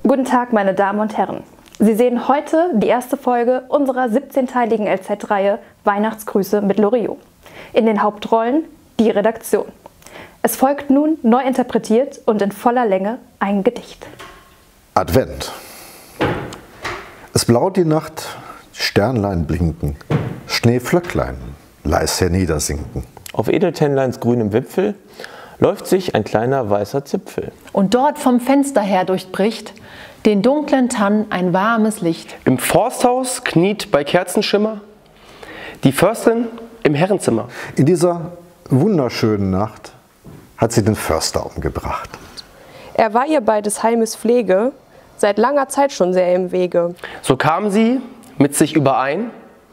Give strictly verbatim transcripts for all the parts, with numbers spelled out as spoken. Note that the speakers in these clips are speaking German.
Guten Tag, meine Damen und Herren. Sie sehen heute die erste Folge unserer siebzehnteiligen L Z-Reihe Weihnachtsgrüße mit Loriot. In den Hauptrollen die Redaktion. Es folgt nun neu interpretiert und in voller Länge ein Gedicht. Advent. Es blaut die Nacht, Sternlein blinken, Schneeflöcklein leis herniedersinken. Auf Edeltennleins grünem Wipfel läuft sich ein kleiner weißer Zipfel. Und dort vom Fenster her durchbricht den dunklen Tann ein warmes Licht. Im Forsthaus kniet bei Kerzenschimmer die Fürstin im Herrenzimmer. In dieser wunderschönen Nacht hat sie den Förster umgebracht. Er war ihr bei des Heimes Pflege seit langer Zeit schon sehr im Wege. So kam sie mit sich überein,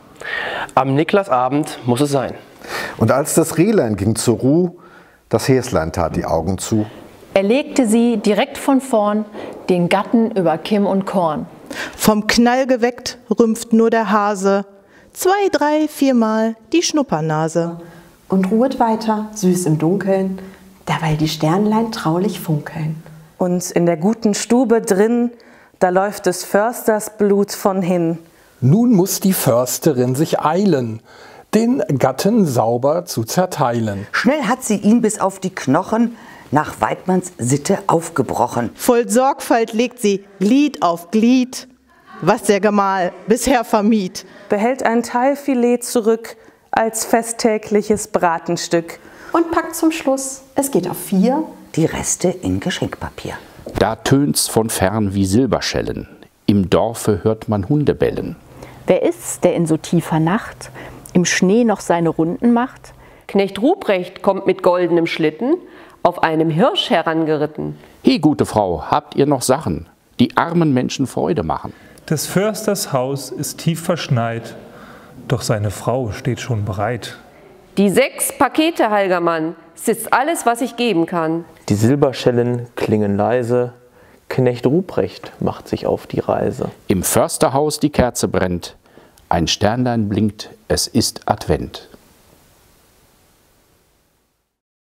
am Niklasabend muss es sein. Und als das Rehlein ging zur Ruh, das Häslein tat die Augen zu. Er legte sie direkt von vorn den Gatten über Kimm und Korn. Vom Knall geweckt rümpft nur der Hase zwei, drei, viermal die Schnuppernase. Und ruhet weiter, süß im Dunkeln, derweil die Sternlein traulich funkeln. Und in der guten Stube drin, da läuft des Försters Blut von hin. Nun muss die Försterin sich eilen, den Gatten sauber zu zerteilen. Schnell hat sie ihn bis auf die Knochen nach Weidmanns Sitte aufgebrochen. Voll Sorgfalt legt sie Glied auf Glied, was der Gemahl bisher vermied. Behält ein Teilfilet zurück als festtägliches Bratenstück. Und packt zum Schluss, es geht auf vier, die Reste in Geschenkpapier. Da tönt's von fern wie Silberschellen, im Dorfe hört man Hunde bellen. Wer ist's, der in so tiefer Nacht im Schnee noch seine Runden macht? Knecht Ruprecht kommt mit goldenem Schlitten auf einem Hirsch herangeritten. He, gute Frau, habt ihr noch Sachen, die armen Menschen Freude machen? Des Försters Haus ist tief verschneit, doch seine Frau steht schon bereit. Die sechs Pakete, heilger Mann, es ist alles, was ich geben kann. Die Silberschellen klingen leise, Knecht Ruprecht macht sich auf die Reise. Im Försterhaus die Kerze brennt, ein Sternlein blinkt, es ist Advent.